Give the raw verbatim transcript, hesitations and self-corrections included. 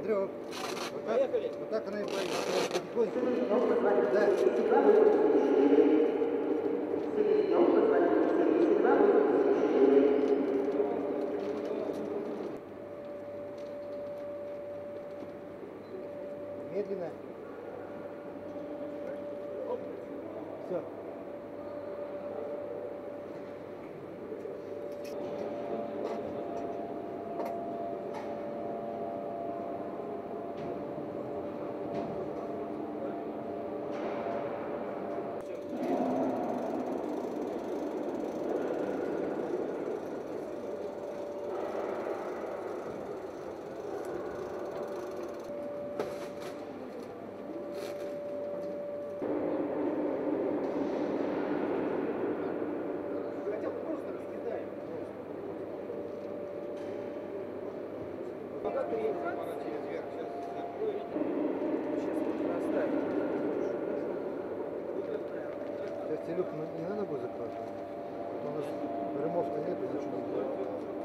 Смотри, вот, вот так, Поехали. вот так она и поедет. Потихоньку. Да. Медленно. Все. Хотя бы просто раскидаем. Пока ты едешь, пора через верх. Сейчас закроем. Сейчас нужно оставить. Сейчас телюк не надо будет закрывать. У нас ремов-то нет, ничего не будет.